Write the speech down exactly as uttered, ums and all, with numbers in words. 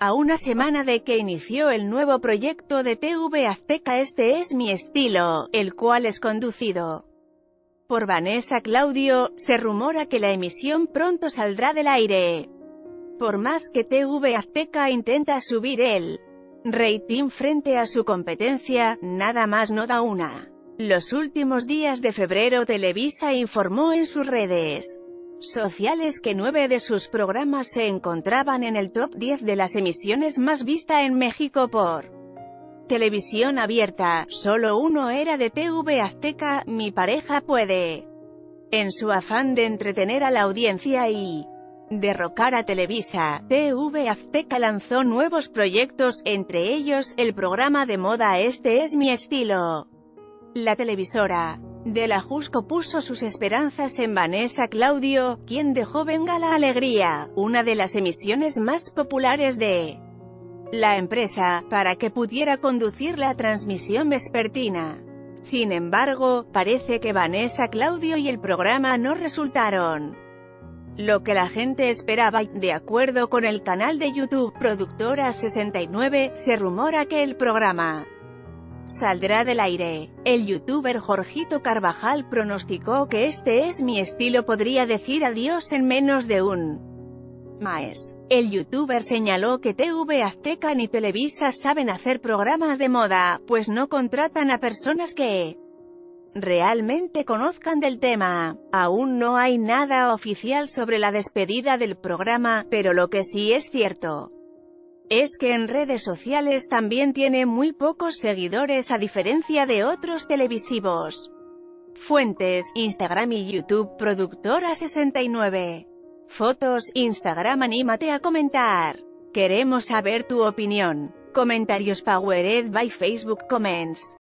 A una semana de que inició el nuevo proyecto de T V Azteca Este es mi estilo, el cual es conducido por Vanessa Claudio, se rumora que la emisión pronto saldrá del aire. Por más que T V Azteca intenta subir el rating frente a su competencia, nada más no da una. Los últimos días de febrero Televisa informó en sus redes sociales que nueve de sus programas se encontraban en el top diez de las emisiones más vistas en México por televisión abierta. Solo uno era de T V Azteca, Mi pareja puede. En su afán de entretener a la audiencia y derrocar a Televisa, T V Azteca lanzó nuevos proyectos, entre ellos, el programa de moda Este es mi estilo. La televisora de la Jusco puso sus esperanzas en Vanessa Claudio, quien dejó Venga la Alegría, una de las emisiones más populares de la empresa, para que pudiera conducir la transmisión vespertina. Sin embargo, parece que Vanessa Claudio y el programa no resultaron lo que la gente esperaba. De acuerdo con el canal de YouTube Productora sesenta y nueve, se rumora que el programa saldrá del aire. El youtuber Jorgito Carvajal pronosticó que Este es mi estilo podría decir adiós en menos de un mes. El youtuber señaló que T V Azteca ni Televisa saben hacer programas de moda, pues no contratan a personas que realmente conozcan del tema. Aún no hay nada oficial sobre la despedida del programa, pero lo que sí es cierto es que en redes sociales también tiene muy pocos seguidores a diferencia de otros televisivos. Fuentes: Instagram y YouTube Productora sesenta y nueve. Fotos: Instagram. Anímate a comentar. Queremos saber tu opinión. Comentarios powered by Facebook Comments.